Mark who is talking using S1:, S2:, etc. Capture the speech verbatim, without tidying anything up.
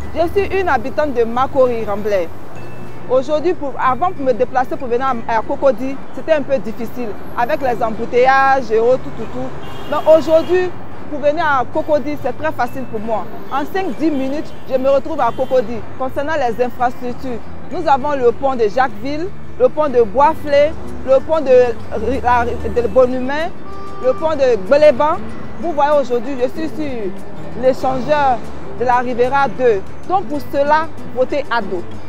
S1: Je suis une habitante de Makori-Remblai. Aujourd'hui, avant de me déplacer pour venir à Cocody, c'était un peu difficile avec les embouteillages et autres, tout, tout, tout. Mais aujourd'hui, pour venir à Cocody, c'est très facile pour moi. En cinq à dix minutes, je me retrouve à Cocody. Concernant les infrastructures, nous avons le pont de Jacquesville, le pont de Boisflé, le pont de, de Bonhumain, le pont de Gbeleban. Vous voyez aujourd'hui, je suis sur l'échangeur de la Rivera deux. Donc pour cela, votez A D O.